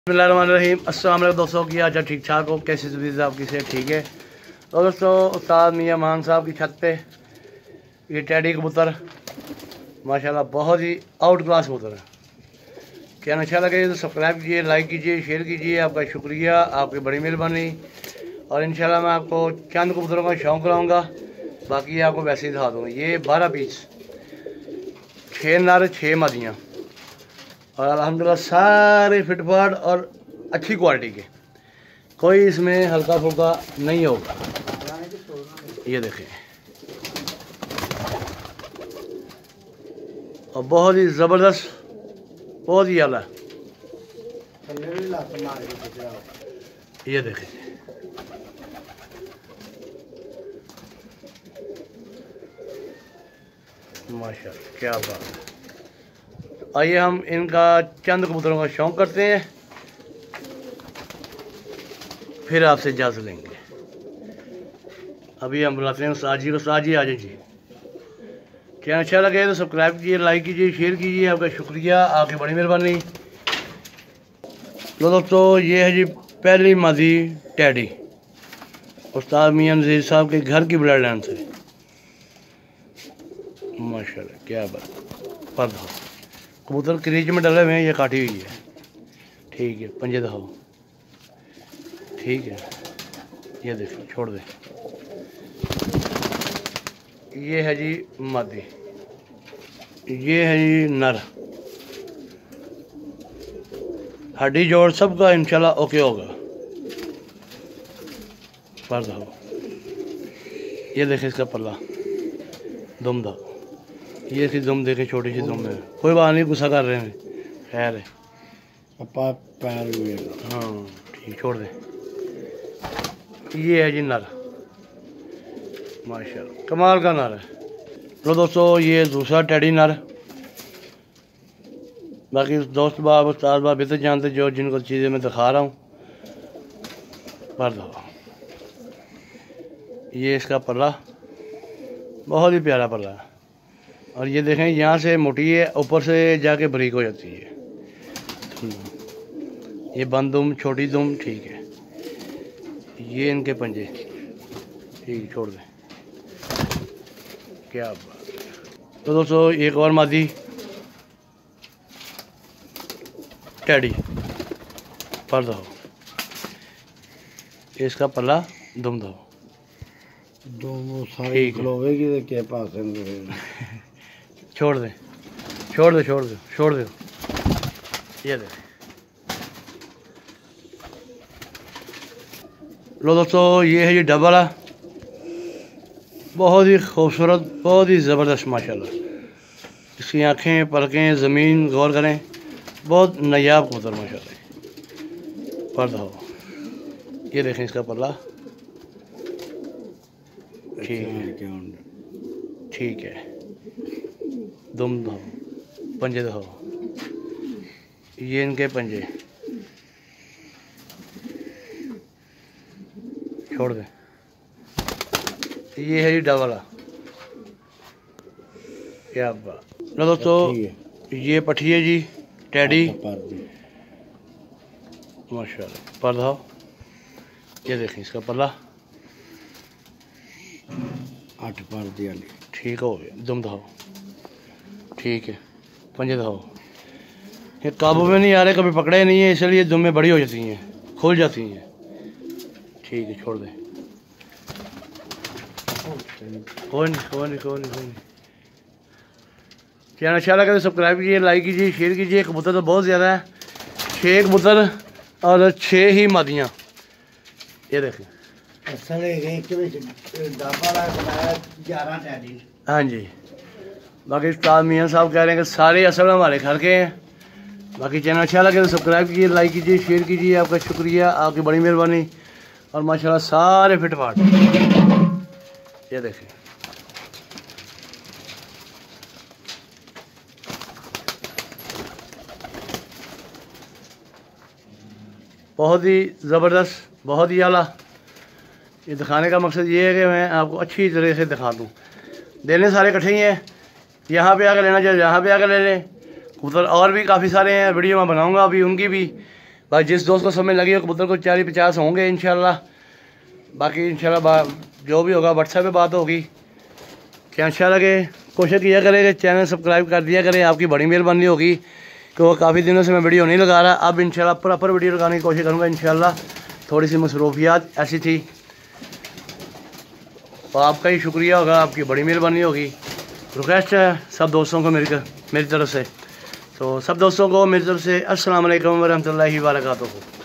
बिस्मिल्लाहिर्रहमानिर्रहीम। अस्सलाम वालेकुम दोस्तों, की आज ठीक ठाक हो? कैसी तबीयत आपकी से ठीक है? तो दोस्तों, उस्ताद मियां मान साहब की छत पे ये टैडी कबूतर माशाल्लाह बहुत ही आउट क्लास कबूतर है। क्या अच्छा लगे तो सब्सक्राइब कीजिए, लाइक कीजिए, शेयर कीजिए। आपका शुक्रिया, आपकी बड़ी मेहरबानी। और इंशाल्लाह मैं आपको चंद कबूतरों का शौक़ कराऊँगा, बाकी आपको वैसे ही दिखा दूँगा। ये 12 पीस, 6 नर 6 मादियाँ, और अल्हम्दुलिल्लाह सारे फिटफाट और अच्छी क्वालिटी के, कोई इसमें हल्का फुल्का नहीं होगा। ये देखें, और बहुत ही ज़बरदस्त, बहुत ही आला। ये देखें, माशाल्लाह क्या बात है। आइए हम इनका चंद कबूतरों का शौक़ करते हैं, फिर आपसे इजाज़त लेंगे। अभी हम बुलाते हैं उस्ताद जी को। उस्ताद जी आ जाए जी। क्या अच्छा लगे तो सब्सक्राइब कीजिए, लाइक कीजिए, शेयर कीजिए। आपका शुक्रिया, आपकी बड़ी मेहरबानी। तो दोस्तों, ये है जी पहली मादी टैडी, उस्ताद मियां नज़ीर साहब के घर की ब्लड लाइन से। माशाल्लाह क्या बात। पर कबूतर क्रीज में डले हुए हैं, ये काटी हुई है। ठीक है, पंजे दिखाओ। ठीक है, ये देखो, छोड़ दे। ये है जी मादी, ये है जी नर। हड्डी जोड़ सबका इंशाल्लाह ओके होगा। पर दो, ये देखे इसका पल्ला, दुम दो। ये इसकी दुम देखे, छोटी सी दुम है। कोई बात नहीं, गुस्सा कर रहे हैं, खैर है। पैर हुए, हाँ ठीक, छोड़ दे। ये है जी नर, माशाल्लाह कमाल का नर है। तो दोस्तों, ये दूसरा टैडी नर। बाकी दोस्त बाब, उस्ताद बाब बेहतर जानते जो जिनको चीज़ें मैं दिखा रहा हूँ। पर दो, ये इसका पल्ला बहुत ही प्यारा पल्ला है। और ये देखें, यहाँ से मोटी है, ऊपर से जाके बारीक हो जाती है। ये बंद दुम, छोटी दुम, ठीक है। ये इनके पंजे, ठीक, छोड़ दे। क्या बात। तो दोस्तों, एक और मादी टैडी, पर दो। इसका पल्ला दुम दो, ठीक है। के पास छोड़ दे, छोड़ दे, छोड़ दे, छोड़ दे। ये दे लो दोस्तों, ये है जी डबल है, बहुत ही खूबसूरत, बहुत ही ज़बरदस्त माशाल्लाह। इसकी आँखें, पलकें, ज़मीन गौर करें, बहुत नायाब कबूतर माशाल्लाह। पर दो, ये देखें इसका पल्ला, ठीक है, ठीक है। दुम दो, पंजे दो, ये इनके पंजे, छोड़ दे। ये है जी डबल, क्या बात। लो दोस्तों, ये पठी है जी टैडी, माशाल्लाह। पर दो, ये देखें इसका पल्ला, 8 पर दिया, ठीक हो गया। दुम दो, ठीक है। पंजे दो, ये काबू में नहीं आ रहे, कभी पकड़े नहीं है, इसलिए दुमें बड़ी हो जाती हैं, खुल जाती हैं। ठीक है, छोड़ दे। कोई नहीं, कोई नहीं, कोई नहीं, कोई नहीं। चैनल अच्छा लगा तो सब्सक्राइब कीजिए, लाइक कीजिए, शेयर कीजिए। कबूतर तो बहुत ज़्यादा है, 6 कबूतर और 6 ही मादियाँ। ये देखें, हाँ जी। बाकी उस्ताद मियां साहब कह रहे हैं कि सारे असल हमारे घर के हैं। बाकी चैनल अच्छा लगे तो सब्सक्राइब कीजिए, लाइक कीजिए, शेयर कीजिए। आपका शुक्रिया, आपकी बड़ी मेहरबानी। और माशाल्लाह सारे फिटफाट। ये देखें, बहुत ही ज़बरदस्त, बहुत ही आला। ये दिखाने का मकसद ये है कि मैं आपको अच्छी तरह से दिखा दूँ। देने सारे इकट्ठे ही हैं, यहाँ पे आकर लेना चाहिए, यहाँ पे आकर ले लें। कबूतर और भी काफ़ी सारे हैं, वीडियो मैं बनाऊँगा अभी उनकी भी। भाई जिस दोस्त को समय लगी हो कबूतर को 40-50 होंगे इंशाल्लाह। बाकी इंशाल्लाह जो भी होगा व्हाट्सएप पे बात होगी। क्या अच्छा लगे कोशिश किया करें कि चैनल सब्सक्राइब कर दिया करें, आपकी बड़ी मेहरबानी होगी। क्योंकि काफ़ी दिनों से मैं वीडियो नहीं लगा रहा, अब इंशाल्लाह प्रॉपर वीडियो लगाने की कोशिश करूँगा इंशाल्लाह। थोड़ी सी मसरूफियात ऐसी थी, तो आपका ही शुक्रिया होगा, आपकी बड़ी मेहरबानी होगी। रिक्वेस्ट है सब दोस्तों को मेरी तरफ से, तो सब दोस्तों को मेरी तरफ से अस्सलाम वालेकुम व रहमतुल्लाहि व बरकातुहू।